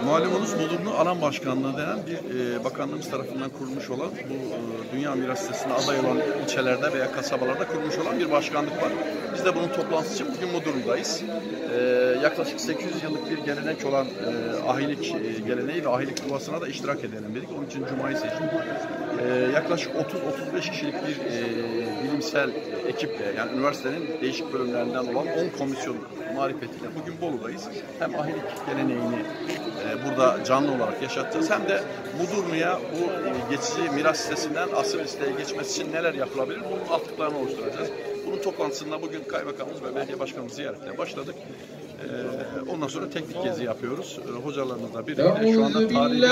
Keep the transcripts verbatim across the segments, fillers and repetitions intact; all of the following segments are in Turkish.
Malumunuz Bodrumlu Alan Başkanlığı denen bir e, bakanlığımız tarafından kurulmuş olan bu e, Dünya Miras Listesi'ne aday olan ilçelerde veya kasabalarda kurulmuş olan bir başkanlık var. Biz de bunun toplantısı için bugün Bodrum'dayız. E, yaklaşık sekiz yüz yıllık bir gelenek olan e, ahilik e, geleneği ve ahilik yuvasına da iştirak edelim dedik. Onun için Cuma'yı seçtik. E, yaklaşık otuz otuz beş kişilik bir e, bilimsel ekiple, yani üniversitenin değişik bölümlerinden olan on komisyon marifetiyle bugün Bolu'dayız. Hem ahilik geleneğini e, burada canlı olarak yaşatacağız, hem de Bodrumlu'ya bu e, geçici miras listesinden asıl listeye geçmesi için neler yapılabilir, bunun altyapılarını oluşturacağız. Bunun toplantısında bugün Kaymakamımız ve Belediye Başkanımız ziyaretle başladık. E, ondan sonra teknik gezi yapıyoruz. E, hocalarımızla birlikte şu anda tarihi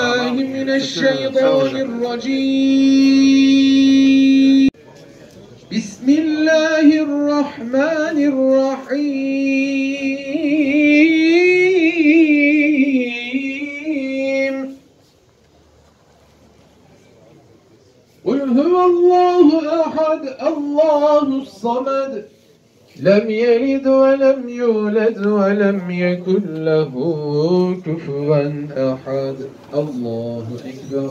Bismillahirrahmanirrahim. Kul huvallahu ehad, Allahus samed. Lem yelid ve lem yulad ve lem yekun lehu kufuven ehad. Allahu ekber.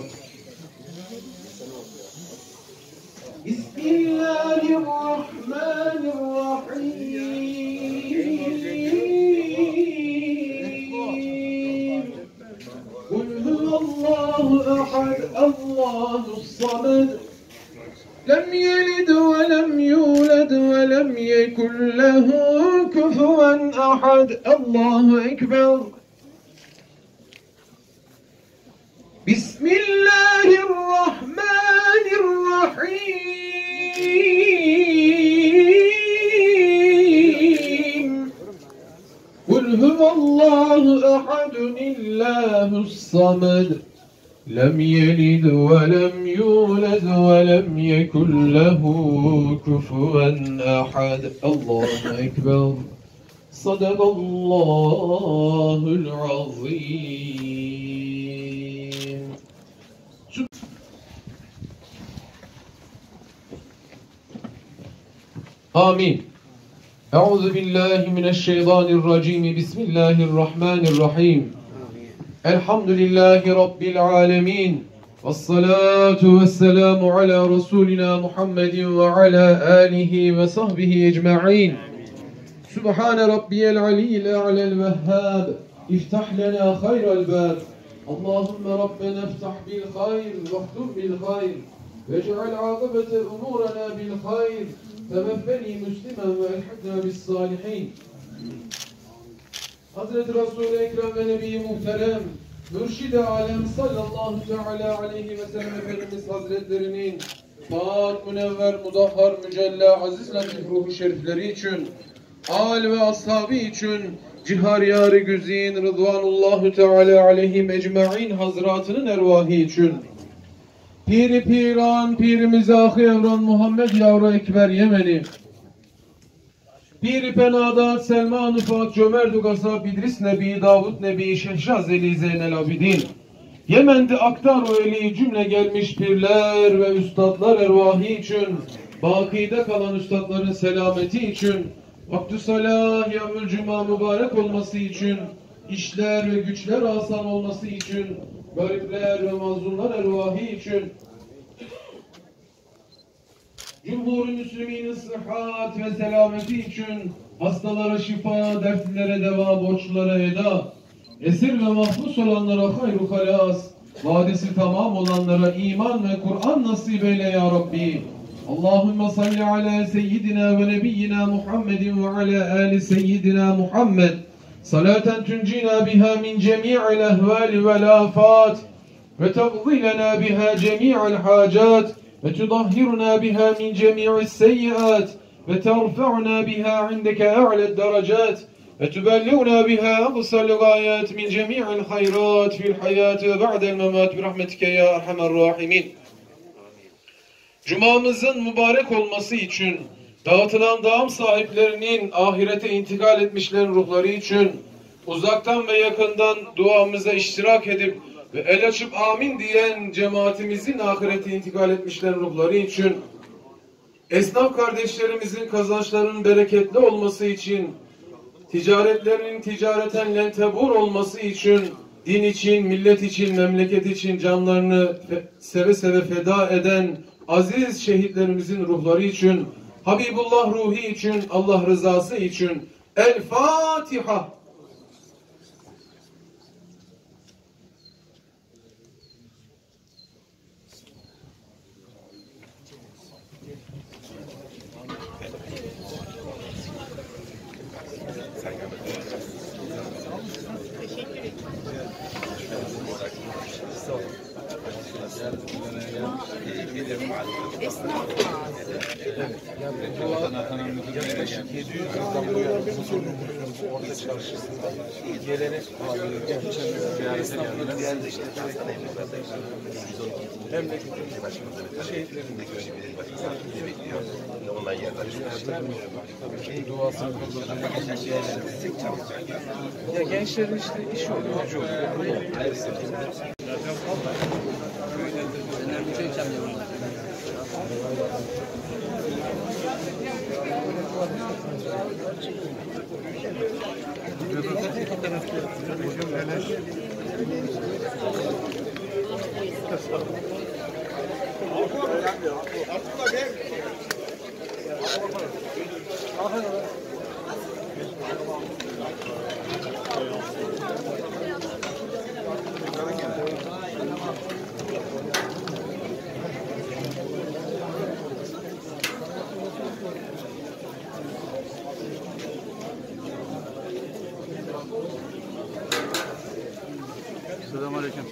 Bismillahirrahmanirrahim. Kul huvallahu ehad, Allahus samed. Lem yelid ve lem yulad ve lem yekun lehu kufuven ehad. Allahu ekber. Bismillahirrahmanirrahim. Kul huvallahu ehadun illahus samed. Lem yelid ve lem yulad ve lem yekun lehu kufuven ehad. Allahu ekber. Sadakallahul azim. Amin. Euzu billahi mineşşeytanirracim. Bismillahirrahmanirrahim. Elhamdülillahi rabbil alamin. Vessalatu vesselamu ala rasulina Muhammedin ve ala alihi ve sahbihi ecmaîn. Subhane rabbiyel aliyyil a'lel vehhab. İftah lena hayral bab. Allahümme Rabbena iftah bil hayr ve ihtum bil hayr. Vec'al âkıbete umurana bil hayr. Teveffeni müslimen ve elhaqna bis salihin. Hazreti Resul-i Ekrem ve Nebi-i Muhterem Mürşid-i Alem sallallahu teala aleyhi ve sellem Efendimiz Hazretlerinin Fât, münevver, mudahhar, mücella, aziz latif ruhu şerifleri için, âl ve ashabı için, cihar-yâr-ı güzin, rıdvanullahu teala aleyhim ecma'in hazratının ervahı için, Pir-i Piran, Pir-i Ahı Evran Muhammed Yavru Ekber Yemeni, Pir-i Penadat Selman-ı Fat Cömert-ü Gazab İdris Nebi Davud Nebi Şehşazeli Zeynel Abidin, Yemen'de Aktar-ı Eli cümle gelmiş pirler ve üstadlar ervahı için, bakide kalan üstadların selameti için, vakti salah yevmül cuma mübarek olması için, işler ve güçler asan olması için, garipler ve mazlumlar ervahı için, Cumhur-u Müslüminin sıhhat ve selameti için, hastalara şifa, dertlilere deva, borçlulara eda, esir ve mahpus olanlara hayru halas, vadesi tamam olanlara iman ve Kur'an nasip eyle ya Rabbi. Allahümme salli ala seyyidina ve nebiyyina Muhammedin ve ala ali seyyidina Muhammed. Salaten tuncina biha min cemi'il ehvali vel afat ve tevzilena biha cemi'il hacat ve tudahhiruna biha min cemi'is seyyiat ve terfa'na biha indeke a'led derecat ve tübelliğuna biha aqsal gayat min cemi'il hayrat fil hayat ve ba'del memat bi rahmetike ya erhamer rahimin. Cumamızın mübarek olması için, dağıtılan dağım sahiplerinin ahirete intikal etmişlerin ruhları için, uzaktan ve yakından duamıza iştirak edip ve el açıp amin diyen cemaatimizin ahirete intikal etmişlerin ruhları için, esnaf kardeşlerimizin kazançlarının bereketli olması için, ticaretlerinin ticareten lentebur olması için, din için, millet için, memleket için canlarını seve seve feda eden aziz şehitlerimizin ruhları için, Habibullah ruhi için, Allah rızası için El Fatiha. Esnaf yaklaşık yedi yüz yıldan bu yana huzurlu bulunuyoruz orta çarşısında. Gelene esnafları diğer işte memleketin şehitlerin de duasını ya gençlerin işte işi oluyor, gücü oluyor. Selamünaleyküm.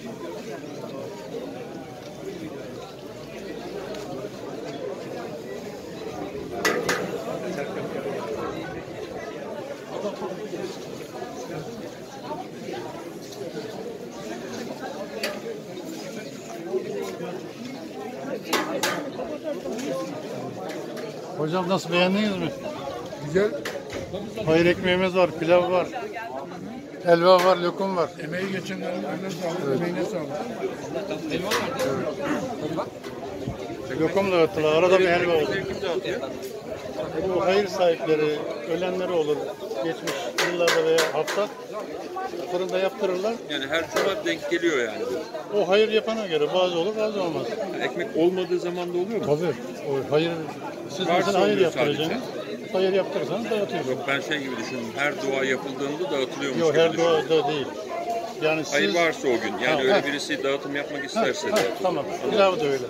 Hocam nasıl, beğendiniz mi? Güzel. Hayır ekmeğimiz var, pilav var, helva var, lokum var. Emeği geçenlerin eline sağlık, emeğine sağlık. Evet. Lokum dağıttılar, arada bir helva olur. Bu hayır sahipleri, ölenleri olur. Geçmiş yıllarda veya hafta fırında yaptırırlar. Yani her cuma denk geliyor yani. O hayır yapana göre bazı olur, bazı olmaz. Ekmek olmadığı zaman da oluyor mu? Tabii. O hayır, siz Varsa mesela hayır oluyor yaptıracaksınız. Hayır yaptırırsanız dağıtıyorsunuz. Yok, ben şey gibi düşündüm. Her dua yapıldığında dağıtılıyormuş Yok, gibi her düşündüm. doğada değil. Yani siz... Hayır varsa o gün. Yani Ha, öyle ha. birisi dağıtım yapmak Ha, isterse ha, de. tamam. Pilav da öyle.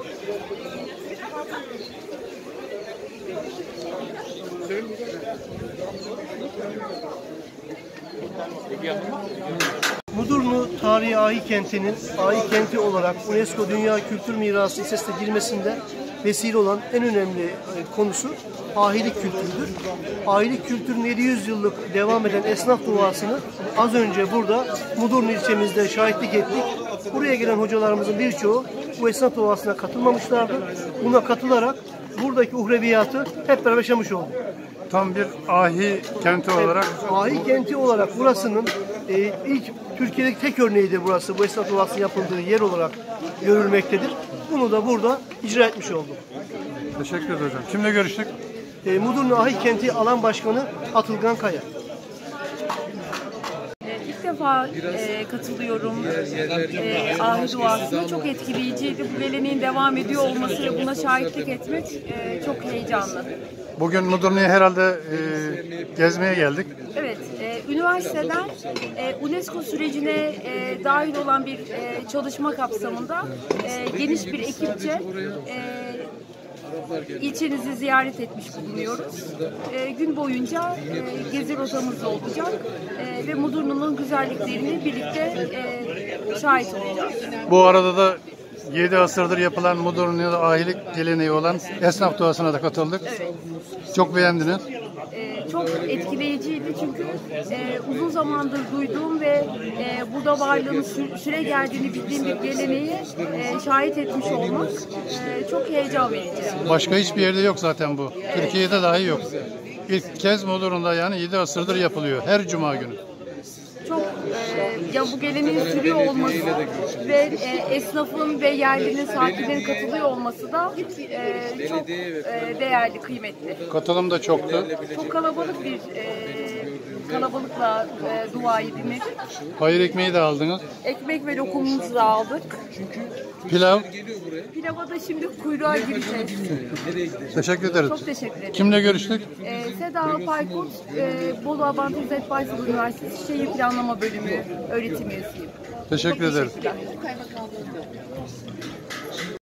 Mudurnu Tarihi Ahi Kenti'nin Ahi Kenti olarak UNESCO Dünya Kültür Mirası listesine girmesinde vesile olan en önemli konusu ahilik kültürüdür. Ahilik kültürünün yedi yüz yıllık devam eden esnaf duasını az önce burada Mudurnu ilçemizde şahitlik ettik. Buraya gelen hocalarımızın birçoğu bu esnaf duasına katılmamışlardı. Buna katılarak buradaki uhreviyatı hep beraber yaşamış olduk. Tam bir ahi kenti olarak. Ahi kenti olarak burasının e, ilk Türkiye'deki tek örneğidir burası. Bu esnaf duasının yapıldığı yer olarak görülmektedir. Bunu da burada icra etmiş olduk. Teşekkür ederim hocam. Kimle görüştük? E, Mudurnu Ahi Kenti Alan Başkanı Atılgan Kaya. İlk defa e, katılıyorum. E, ahi duasına çok etkileyiciydi. Bu geleneğin devam ediyor olması ve buna şahitlik etmek e, çok heyecanlı. Bugün Mudurnu'ya herhalde e, gezmeye geldik. Evet, e, üniversiteden e, UNESCO sürecine e, dahil olan bir e, çalışma kapsamında e, geniş bir ekipçe e, ilçenizi ziyaret etmiş bulunuyoruz. E, gün boyunca e, gezi rotamız olacak e, ve Mudurnu'nun güzelliklerini birlikte e, şahit olacağız. Bu arada da yedi asırdır yapılan Mudurnu'ya ahilik geleneği olan esnaf duasına da katıldık. Evet. Çok beğendiniz. Ee, çok etkileyiciydi çünkü e, uzun zamandır duyduğum ve e, burada varlığının sü- süre geldiğini bildiğim bir geleneği e, şahit etmiş olmak e, çok heyecan verici. Başka hiçbir yerde yok zaten bu. Türkiye'de dahi yok. İlk kez Mudurnu'da yani yedi asırdır yapılıyor. Her cuma günü. Çok e, ya bu geleneğin sürüyor olması ve e, esnafın ve yerlinin sakinlerin katılıyor olması da e, çok e, değerli, kıymetli. Katılım da çoktu. Çok kalabalık bir e, kalabalıkla e, duayı dinledik. Hayır ekmeği de aldınız. Ekmek ve lokumumuzu da aldık. Pilav. Pilava da şimdi kuyruğa gireceğiz. Teşekkür ederiz. Çok teşekkür ederim. Kimle görüştük? Ee, Seda Paykut, e, Bolu Abant İzzet Baysal Üniversitesi Şehir Planlama Bölümü öğretim üyesiyim. Teşekkür Çok ederiz. teşekkürler.